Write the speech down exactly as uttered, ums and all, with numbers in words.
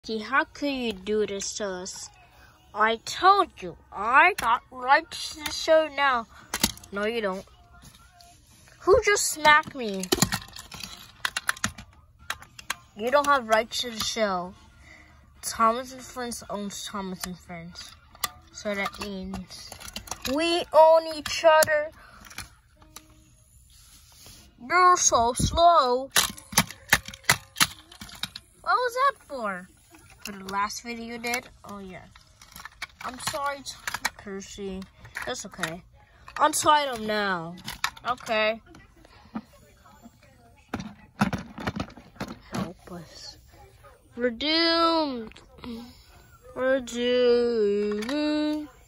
See, how could you do this to us? I told you, I got rights to the show now. No, you don't. Who just smacked me? You don't have rights to the show. Thomas and Friends owns Thomas and Friends. So that means we own each other. You're so slow. What was that for? For the last video you did? Oh yeah. I'm sorry, Percy. That's okay. Untie them now. Okay. Help us. We're doomed. We're doomed.